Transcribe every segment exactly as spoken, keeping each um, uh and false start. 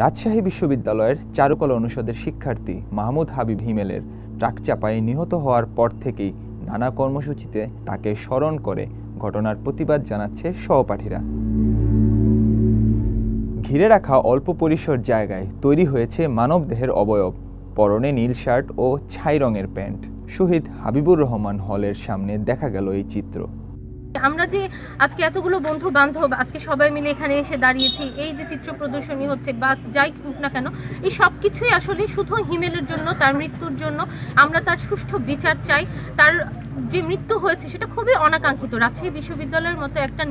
রাজশাহী বিশ্ববিদ্যালয়ের চারুকলা অনুষদের শিক্ষার্থী মাহমুদ হাবিব হিমেলের ট্রাক চাপায় নিহত হওয়ার পর থেকেই নানা কর্মসূচিতে তাকে স্মরণ করে ঘটনার প্রতিবাদ জানাচ্ছে সহপাঠীরা। ঘিরে রাখা অল্প পরিসর জায়গায় তৈরি হয়েছে মানবদেহের অবয়ব, পরনে নীল শার্ট ও ছাই রঙের প্যান্ট। শহীদ হাবিবুর রহমান হলের সামনে দেখা গেল এই চিত্র। আমরা যে আজকে এতগুলো বন্ধু বান্ধব আজকে সবাই মিলে এখানে এসে দাঁড়িয়েছি, এই যে চিত্র প্রদর্শনী হচ্ছে বা যাই হোক না কেন, এই সব কিছুই আসলে শুধু হিমেলের জন্য, তার মৃত্যুর জন্য। আমরা তার সুষ্ঠু বিচার চাই। তার যে মৃত্যু হয়েছে সেটা খুবই অনাকাঙ্ক্ষিত। রাজশাহী বিশ্ববিদ্যালয়ের মতো একটা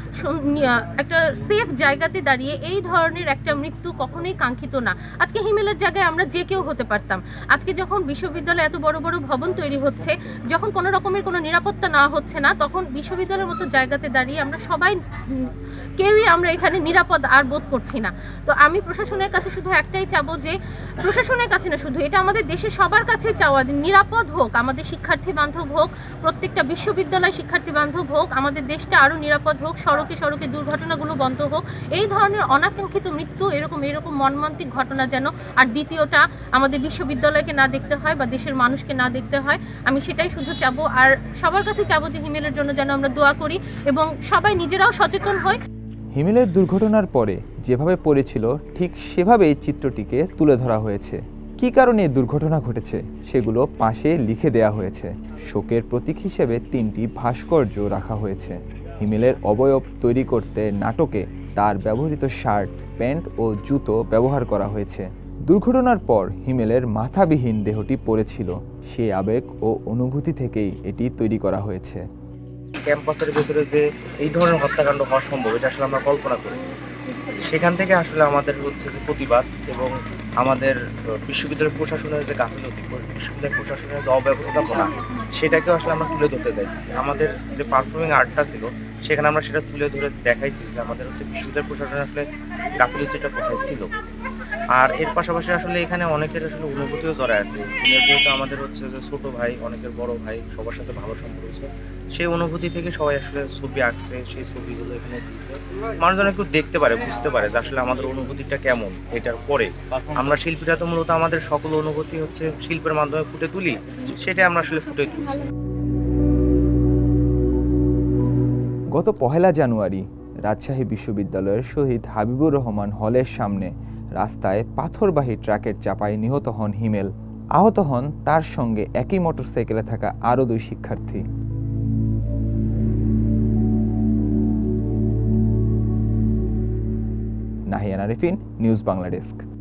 একটা সেফ জায়গাতে দাঁড়িয়ে এই ধরনের একটা মৃত্যু কখনোই কাঙ্ক্ষিত না। আজকে হিমেলের জায়গায় আমরা যে কেউ হতে পারতাম। আজকে যখন বিশ্ববিদ্যালয়ে এত বড় বড় ভবন তৈরি হচ্ছে, যখন কোনো রকমের কোনো নিরাপত্তা না হচ্ছে না, তখন বিশ্ববিদ্যালয়ের মতো জায়গাতে দাঁড়িয়ে আমরা সবাই কেউই আমরা এখানে নিরাপদ আর বোধ করছি না। তো আমি প্রশাসনের কাছে শুধু একটাই চাবো, যে প্রশাসনের কাছে না শুধু, এটা আমাদের দেশের সবার কাছে চাওয়া, যে নিরাপদ হোক, আমাদের শিক্ষার্থী বান্ধব হোক, প্রত্যেকটা বিশ্ববিদ্যালয় শিক্ষার্থী বান্ধব হোক, আমাদের দেশটা আরও নিরাপদ হোক, সড়কে সড়কে দুর্ঘটনাগুলো বন্ধ হোক। এই ধরনের অনাকাঙ্ক্ষিত মৃত্যু, এরকম এরকম মর্মান্তিক ঘটনা যেন আর দ্বিতীয়টা আমাদের বিশ্ববিদ্যালয়কে না দেখতে হয় বা দেশের মানুষকে না দেখতে হয়, আমি সেটাই শুধু চাবো। আর সবার কাছে চাবো যে হিমেলের জন্য যেন আমরা দোয়া করি এবং সবাই নিজেরাও সচেতন হই। হিমেলের দুর্ঘটনার পরে যেভাবে পড়েছিল ঠিক সেভাবেই চিত্রটিকে তুলে ধরা হয়েছে। কী কারণে দুর্ঘটনা ঘটেছে সেগুলো পাশে লিখে দেয়া হয়েছে। শোকের প্রতীক হিসেবে তিনটি ভাস্কর্য রাখা হয়েছে। হিমেলের অবয়ব তৈরি করতে নাটকে তার ব্যবহৃত শার্ট, প্যান্ট ও জুতো ব্যবহার করা হয়েছে। দুর্ঘটনার পর হিমেলের মাথাবিহীন দেহটি পড়েছিল। সেই আবেগ ও অনুভূতি থেকেই এটি তৈরি করা হয়েছে। ক্যাম্পাসের ভেতরে যে এই ধরনের হত্যাকাণ্ড হওয়া সম্ভব, এটা আসলে আমরা কল্পনা করি। সেখান থেকে আসলে আমাদের হচ্ছে যে প্রতিবাদ এবং আমাদের বিশ্ববিদ্যালয় প্রশাসনের যে গাফিলতি, বিশ্ববিদ্যালয় প্রশাসনের যে অব্যবস্থাপনা, সেটাকেও আসলে আমরা তুলে ধরতে চাইছি। আমাদের যে পারফর্মিং আর্টটা ছিল সেখানে আমরা সেটা তুলে ধরে দেখাইছি যে আমাদের হচ্ছে বিশ্ববিদ্যালয় প্রশাসনের আসলে গাফিলতিটা কোথায় ছিল। আর এর পাশাপাশি আসলে এখানে অনেকের আসলে অনুভূতিও জড়ায় আছে। যেহেতু আমাদের হচ্ছে যে ছোট ভাই, অনেকের বড় ভাই, সবার সাথে ভালো সম্পর্ক হয়েছে, সেই অনুভূতি থেকে সবাই আসলে ছবি আঁকছে, সেই ছবিগুলো এখানে দিয়েছে। মানুষজন একটু দেখতে পারে, বুঝতে পারে যে আসলে আমাদের অনুভূতিটা কেমন। এটার পরে আমরা শিল্পীরা তো মূলত আমাদের সকল অনুভূতি হচ্ছে শিল্পের মাধ্যমে ফুটে তুলি, সেটা আমরা আসলে ফুটে তুলছি। গত পহেলা জানুয়ারি রাজশাহী বিশ্ববিদ্যালয়ের শহীদ হাবিবুর রহমান হলের সামনে রাস্তায় পাথরবাহী ট্রাকের চাপায় নিহত হন হিমেল। আহত হন তার সঙ্গে একই মোটরসাইকেলে থাকা আরও দুই শিক্ষার্থী। Nahiyan Arifin, news Bangla desk.